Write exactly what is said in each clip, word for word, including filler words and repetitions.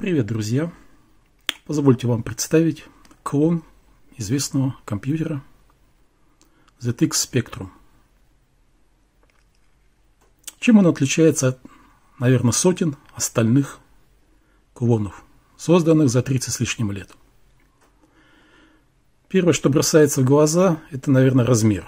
Привет, друзья! Позвольте вам представить клон известного компьютера зет икс Spectrum. Чем он отличается от, наверное, сотен остальных клонов, созданных за тридцать с лишним лет? Первое, что бросается в глаза, это, наверное, размер.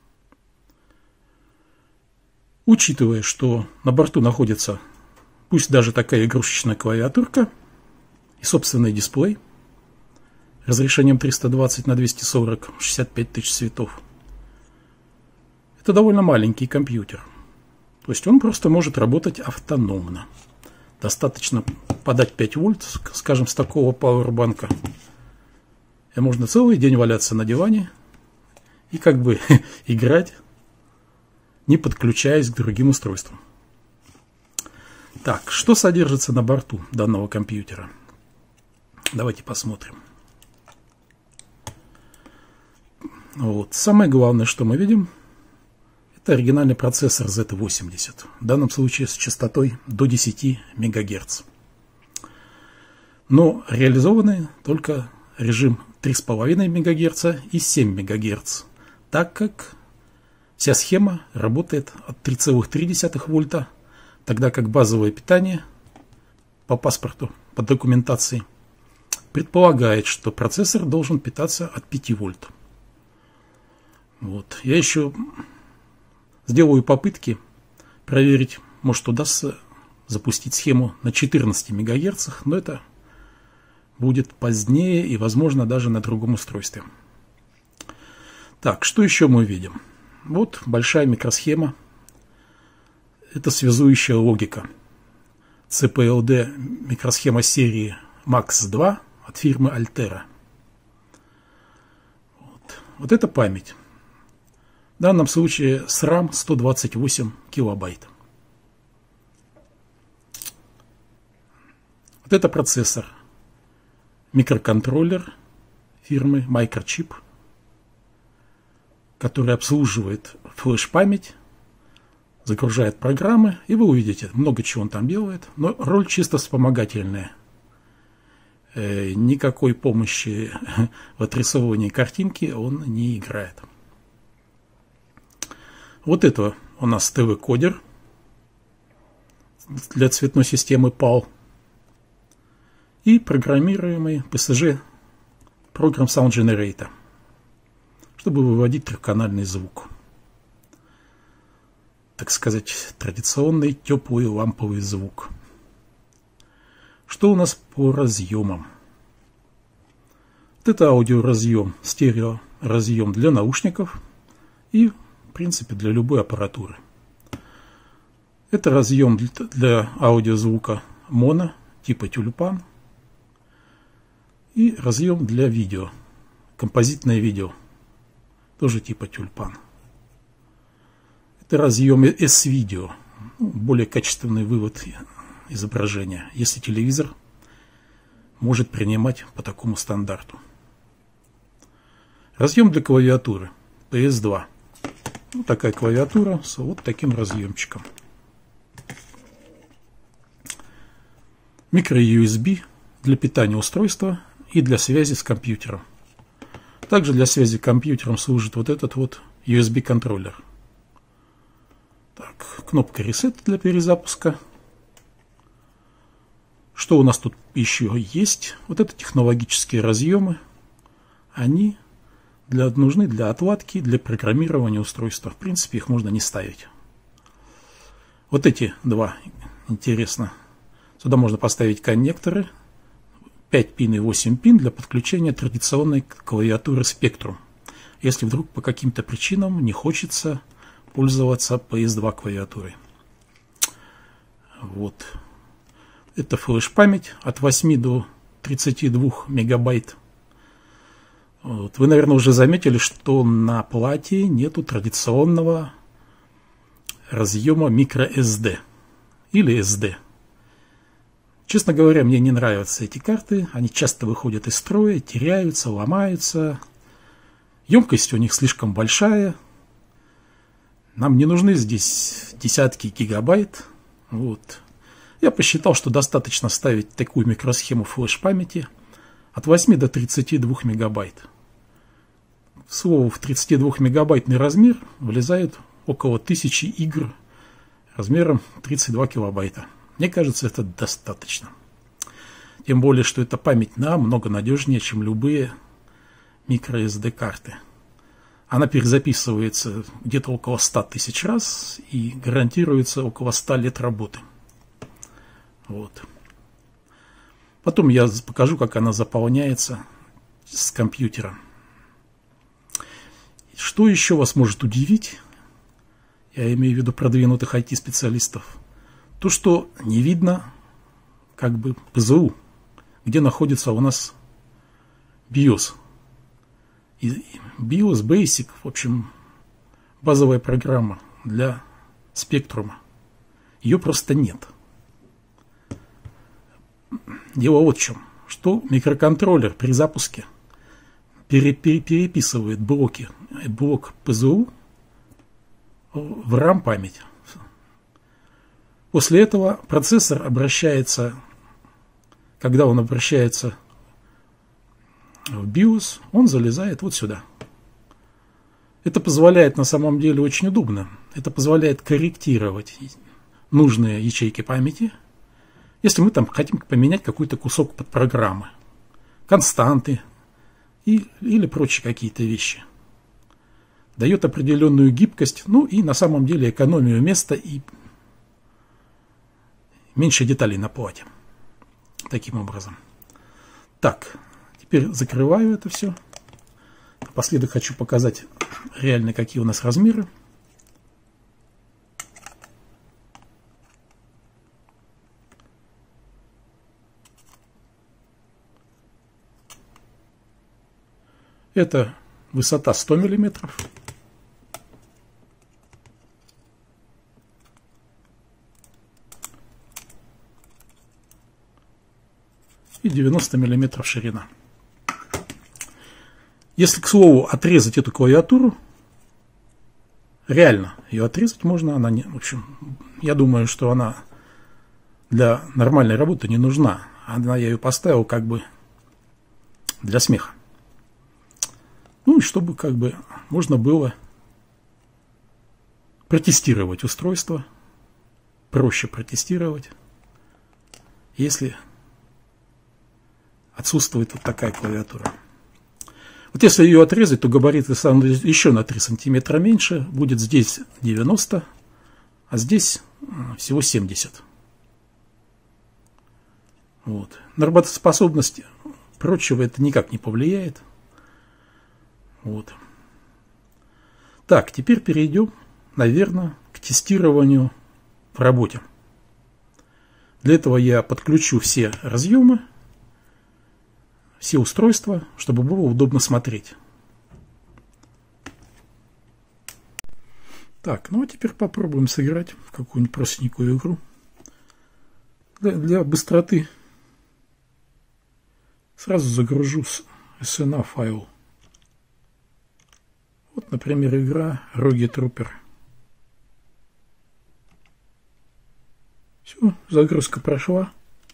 Учитывая, что на борту находится, пусть даже такая игрушечная клавиатурка и собственный дисплей разрешением триста двадцать на двести сорок, шестьдесят пять тысяч цветов, это довольно маленький компьютер. То есть он просто может работать автономно. Достаточно подать пять вольт, скажем, с такого пауэрбанка, и можно целый день валяться на диване и как бы играть, не подключаясь к другим устройствам. Так, что содержится на борту данного компьютера? Давайте посмотрим. Вот. Самое главное, что мы видим, это оригинальный процессор зет восемьдесят. В данном случае с частотой до десяти мегагерц. Но реализованы только режим три с половиной мегагерца и семь мегагерц, так как вся схема работает от три целых три десятых вольта, тогда как базовое питание по паспорту, по документации, предполагает, что процессор должен питаться от пяти вольт. Вот. Я еще сделаю попытки проверить, может удастся запустить схему на четырнадцати мегагерцах, но это будет позднее и, возможно, даже на другом устройстве. Так, что еще мы видим? Вот большая микросхема. Это связующая логика. си пи эл ди микросхема серии макс два от фирмы Altera. Вот. Вот это память. В данном случае с рам сто двадцать восемь килобайт. Вот это процессор. Микроконтроллер фирмы Microchip, который обслуживает флеш-память, загружает программы, и вы увидите, много чего он там делает, но роль чисто вспомогательная. Э, никакой помощи в отрисовывании картинки он не играет. Вот это у нас ти ви-кодер для цветной системы пал и программируемый пи эс джи Program Sound Generator, чтобы выводить трехканальный звук. Так сказать, традиционный теплый ламповый звук. Что у нас по разъемам? Вот это аудиоразъем, стереоразъем для наушников и, в принципе, для любой аппаратуры. Это разъем для аудиозвука моно, типа тюльпан. И разъем для видео, композитное видео, тоже типа тюльпан. Это разъем S-видео, более качественный вывод изображения, если телевизор может принимать по такому стандарту. Разъем для клавиатуры пи эс два. Вот такая клавиатура с вот таким разъемчиком. Микро-ю эс би для питания устройства и для связи с компьютером. Также для связи с компьютером служит вот этот вот ю эс би-контроллер. Так, кнопка Reset для перезапуска. Что у нас тут еще есть? Вот это технологические разъемы. Они для, нужны для отладки, для программирования устройства. В принципе, их можно не ставить. Вот эти два, интересно. Сюда можно поставить коннекторы. пять пин и восемь пин для подключения традиционной клавиатуры Spectrum, если вдруг по каким-то причинам не хочется пользоваться пи эс два клавиатурой. Вот. Это флеш-память от восьми до тридцати двух мегабайт. Вот. Вы, наверное, уже заметили, что на плате нету традиционного разъема микро-эс ди или эс ди. Честно говоря, мне не нравятся эти карты. Они часто выходят из строя, теряются, ломаются. Емкость у них слишком большая. Нам не нужны здесь десятки гигабайт. Вот. Я посчитал, что достаточно ставить такую микросхему флеш-памяти от восьми до тридцати двух мегабайт. К слову, в тридцатидвухмегабайтный размер влезает около тысячи игр размером тридцать два килобайта. Мне кажется, это достаточно. Тем более, что эта память намного надежнее, чем любые microSD карты. Она перезаписывается где-то около ста тысяч раз и гарантируется около ста лет работы. Вот. Потом я покажу, как она заполняется с компьютера. Что еще вас может удивить, я имею в виду продвинутых ай ти-специалистов, то, что не видно как бы пэ зэ у, где находится у нас биос. И биос, Basic, в общем, базовая программа для спектрума. Ее просто нет. Дело вот в чем, что микроконтроллер при запуске пере пере переписывает блоки, блок пэ зэ у в RAM-память. После этого процессор обращается, когда он обращается в биос, он залезает вот сюда. Это позволяет на самом деле очень удобно. Это позволяет корректировать нужные ячейки памяти, если мы там хотим поменять какой-то кусок под программы, константы и, или прочие какие-то вещи. Дает определенную гибкость, ну и на самом деле экономию места и меньше деталей на плате. Таким образом. Так, теперь закрываю это все. Напоследок хочу показать реально, какие у нас размеры. Это высота сто миллиметров. И девяносто миллиметров ширина. Если, к слову, отрезать эту клавиатуру, реально ее отрезать можно, она не, в общем, я думаю, что она для нормальной работы не нужна. Она, я ее поставил как бы для смеха. Ну и чтобы как бы можно было протестировать устройство, проще протестировать, если отсутствует вот такая клавиатура. Вот если ее отрезать, то габариты станут еще на три сантиметра меньше. Будет здесь девяносто, а здесь всего семьдесят. Вот. На работоспособность прочего это никак не повлияет. Вот. Так, теперь перейдем, наверное, к тестированию в работе. Для этого я подключу все разъемы, все устройства, чтобы было удобно смотреть. Так, ну а теперь попробуем сыграть в какую-нибудь простенькую игру. Для, для быстроты сразу загружу с эс эн а файл. Вот, например, игра Rogue Trooper. Все, загрузка прошла.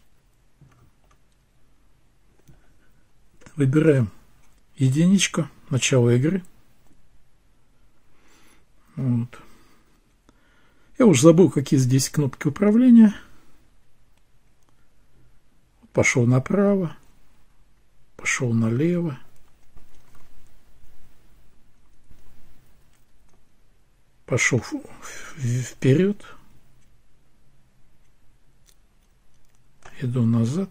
Выбираем единичка, начало игры. Вот. Я уже забыл, какие здесь кнопки управления. Пошел направо, пошел налево. Пошел вперед. Иду назад.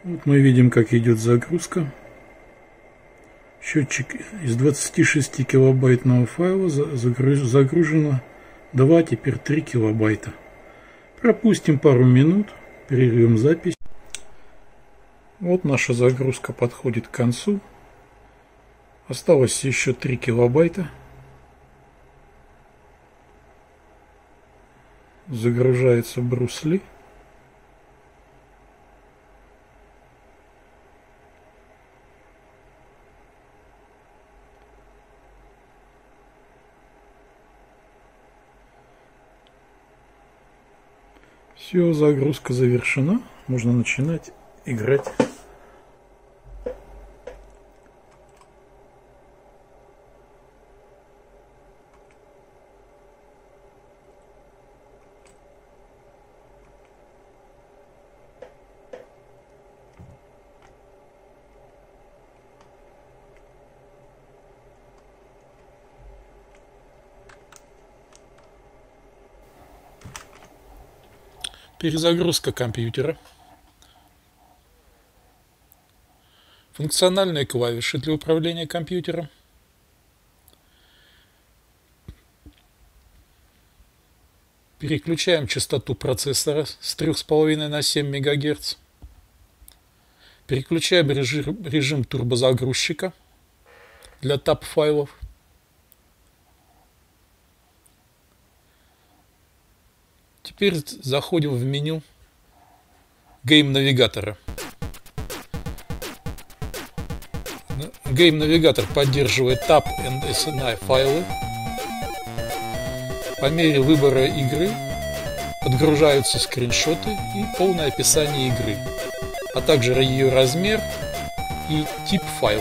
Вот мы видим, как идет загрузка. Счетчик из двадцати шести килобайтного файла загружено два, теперь три килобайта. Пропустим пару минут, перервем запись. Вот наша загрузка подходит к концу. Осталось еще три килобайта. Загружается Брюс Ли. Все, загрузка завершена. Можно начинать играть. Перезагрузка компьютера. Функциональные клавиши для управления компьютером. Переключаем частоту процессора с трёх с половиной на семь мегагерц. Переключаем режим, режим турбозагрузчика для тап файлов. Теперь заходим в меню Game навигатора. Game навигатор поддерживает тап и эс эн ай файлы. По мере выбора игры подгружаются скриншоты и полное описание игры, а также ее размер и тип файла.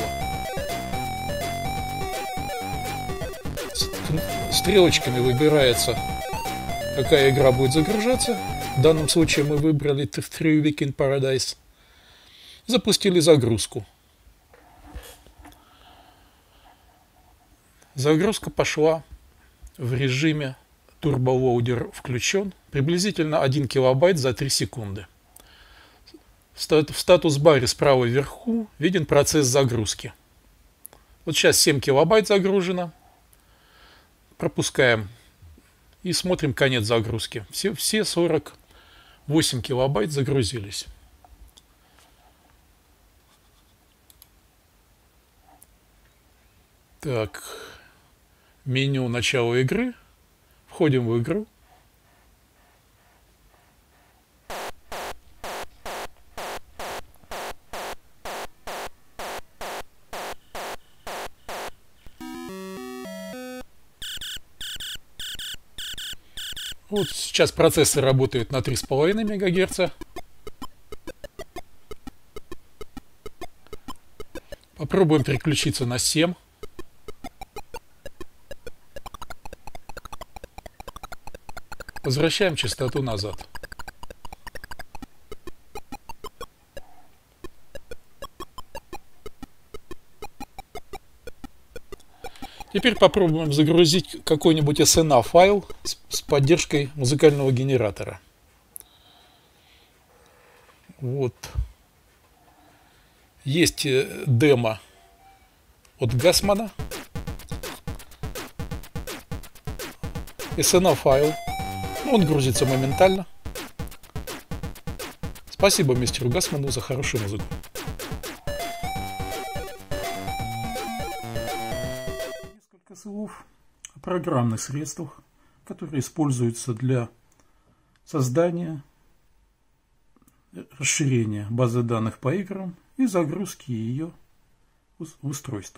Стрелочками выбирается, какая игра будет загружаться. В данном случае мы выбрали Three Weeks in Paradise. Запустили загрузку. Загрузка пошла в режиме турболоудер включен. Приблизительно один килобайт за три секунды. В статус-баре справа вверху виден процесс загрузки. Вот сейчас семь килобайт загружено. Пропускаем. И смотрим конец загрузки. Все, все сорок восемь килобайт загрузились. Так. Меню начала игры. Входим в игру. Вот сейчас процессор работает на три с половиной мегагерца. Попробуем переключиться на семь. Возвращаем частоту назад. Теперь попробуем загрузить какой-нибудь эс эн эй файл с, с поддержкой музыкального генератора. Вот. Есть демо от Гасмана. эс эн эй файл. Он грузится моментально. Спасибо мистеру Гасману за хорошую музыку. Несколько слов о программных средствах, которые используются для создания, расширения базы данных по играм и загрузки ее в устройство.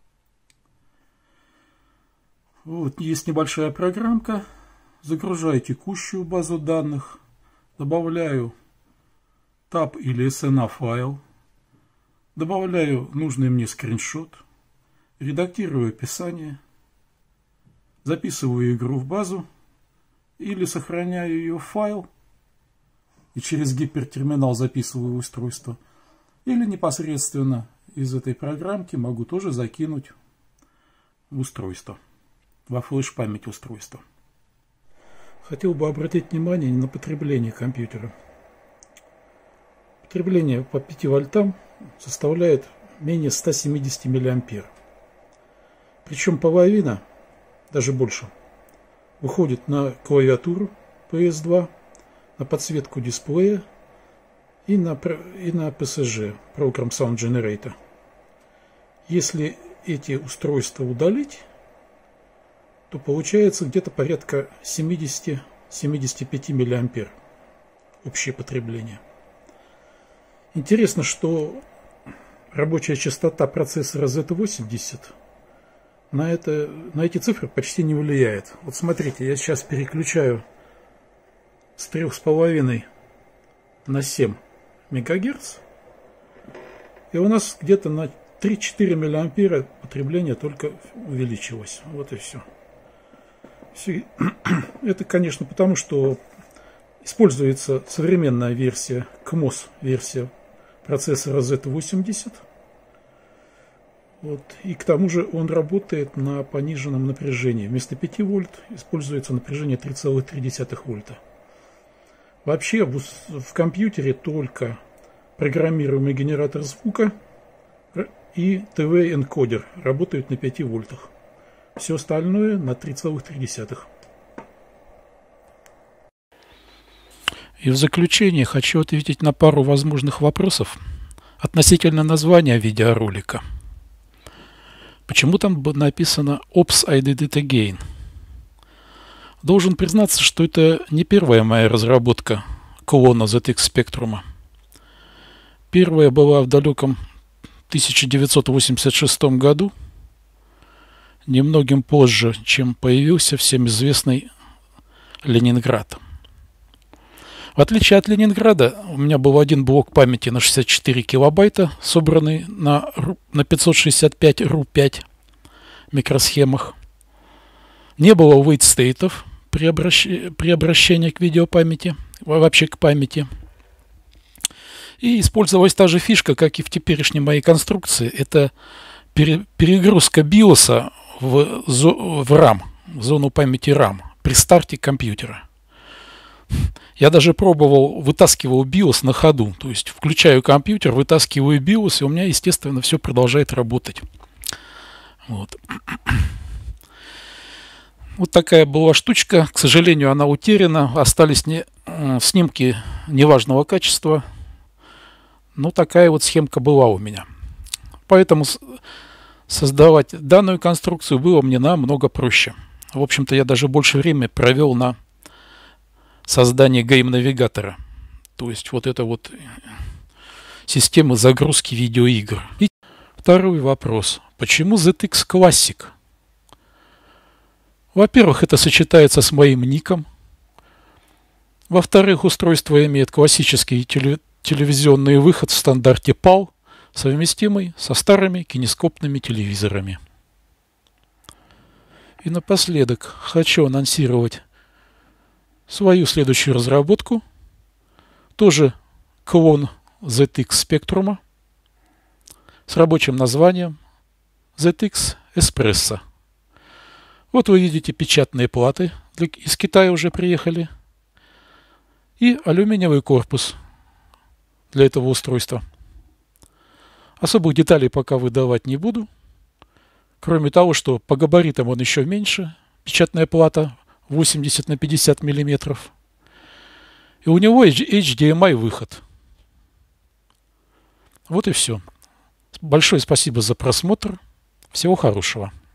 Вот есть небольшая программка. Загружаю текущую базу данных, добавляю тап или эс эн эй файл, добавляю нужный мне скриншот, редактирую описание, записываю игру в базу или сохраняю ее в файл и через гипертерминал записываю устройство, или непосредственно из этой программки могу тоже закинуть в устройство, во флеш-память устройства. Хотел бы обратить внимание на потребление компьютера. Потребление по пяти вольтам составляет менее ста семидесяти миллиампер. Причем половина, даже больше, выходит на клавиатуру пи эс два, на подсветку дисплея и на, и на пи эс джи, Program Sound Generator. Если эти устройства удалить, то получается где-то порядка семидесяти-семидесяти пяти миллиампер общее потребление. Интересно, что рабочая частота процессора зет восемьдесят на, это, на эти цифры почти не влияет. Вот смотрите, я сейчас переключаю с трёх с половиной на семь мегагерц, и у нас где-то на три-четыре миллиампера потребление только увеличилось. Вот и все. все. Это, конечно, потому что используется современная версия, КМОС версия процессора зет восемьдесят. Вот. И к тому же он работает на пониженном напряжении. Вместо пяти вольт используется напряжение три целых три десятых вольта. Вообще в, в компьютере только программируемый генератор звука и ти ви-энкодер работают на пяти вольтах. Все остальное на три целых три десятых. И в заключение хочу ответить на пару возможных вопросов относительно названия видеоролика. Почему там написано «Oops, I did it again»? Должен признаться, что это не первая моя разработка клона зет икс Spectrum. Первая была в далеком тысяча девятьсот восемьдесят шестом году, немногим позже, чем появился всем известный Ленинград. В отличие от Ленинграда, у меня был один блок памяти на шестьдесят четыре килобайта, собранный на, на пятьсот шестьдесят пять эр пять микросхемах. Не было wait-стейтов при, обращ... при обращении к видеопамяти, вообще к памяти. И использовалась та же фишка, как и в теперешней моей конструкции. Это пере... перегрузка биоса в, зо... в RAM, в зону памяти RAM при старте компьютера. Я даже пробовал, вытаскивал биос на ходу. То есть включаю компьютер, вытаскиваю биос, и у меня, естественно, все продолжает работать. Вот. Вот такая была штучка. К сожалению, она утеряна. Остались не, э, снимки неважного качества. Но такая вот схемка была у меня. Поэтому создавать данную конструкцию было мне намного проще. В общем-то, я даже больше времени провел на создание гейм-навигатора. То есть вот это вот система загрузки видеоигр. И второй вопрос. Почему зет икс Classic? Во-первых, это сочетается с моим ником. Во-вторых, устройство имеет классический теле телевизионный выход в стандарте пал, совместимый со старыми кинескопными телевизорами. И напоследок хочу анонсировать свою следующую разработку, тоже клон зет икс Spectrum с рабочим названием зет икс Espresso. Вот вы видите печатные платы, для, из Китая уже приехали, и алюминиевый корпус для этого устройства. Особых деталей пока выдавать не буду, кроме того, что по габаритам он еще меньше, печатная плата восемьдесят на пятьдесят миллиметров. И у него эйч ди эм ай выход. Вот и все. Большое спасибо за просмотр. Всего хорошего.